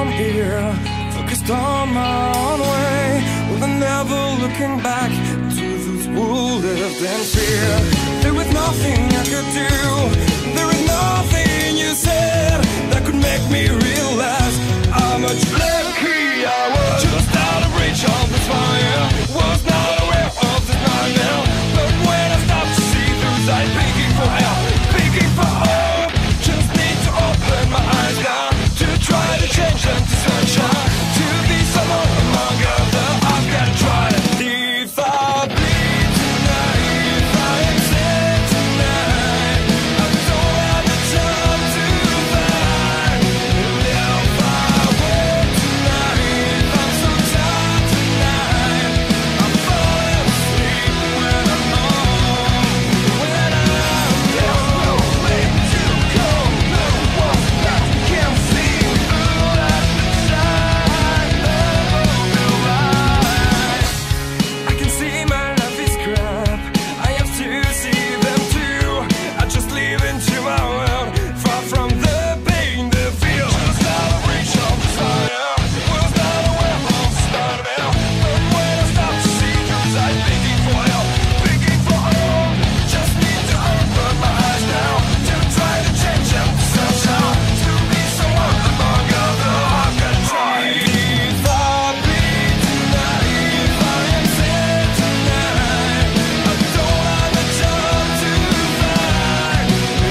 from here, focused on my own way, with never looking back to those who lived in fear. There was nothing I could do, there was nothing you said that could make me realize how much lucky I was. Just out of reach of the fire, was not aware of the nightmare. But when I stopped to see through sight, begging for help, begging for hope, just need to open my eyes now to try to change them to sunshine, to be someone among others. I've got to try it. If I bleed tonight, if I accept tonight, I don't have the time to find. If I wait tonight, I'm so tired tonight, I'm falling asleep when I'm home. When I'm there's no way to go, no one that can see through at the side of the light. I can see my life is crap, I have to see them too. I just live into my world, far from the pain, the fear. Just out of reach of desire, was not aware of the start of hell. But when I stop to see through sight, begging for help, begging for hope, just need to open my eyes now to try to change them to sunshine, to be someone among others. I've got to try. If I bleed tonight, if I am sad tonight, I don't have the time to find.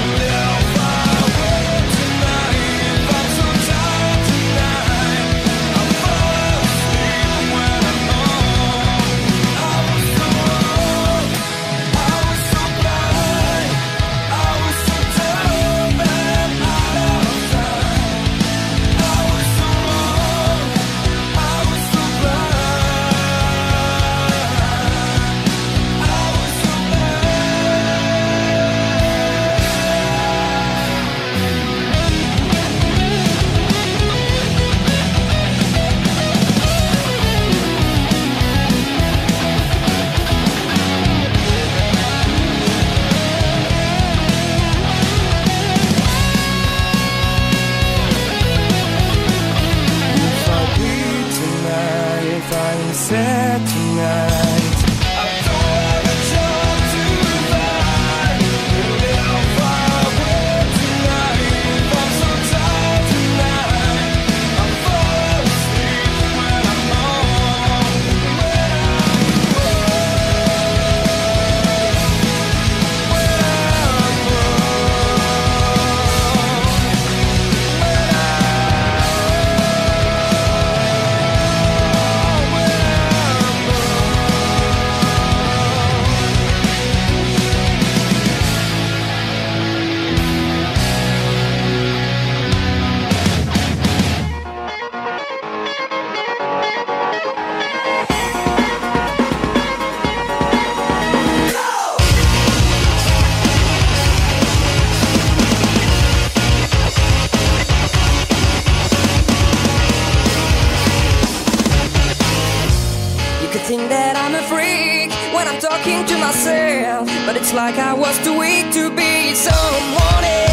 If I wait tonight, I'm so tired tonight, I'm falling asleep when I'm home. I was so wrong, I was so blind, I was so dumb and out of time. I was so wrong, I was so blind, I was so If I bleed tonight, if I am sad tonight, I don't have the time to find. If I wait tonight, I'm so tired tonight, I'm falling asleep when I'm home. When I'm You could think that I'm a freak when I'm talking to myself, but it's like I was too weak to be someone else.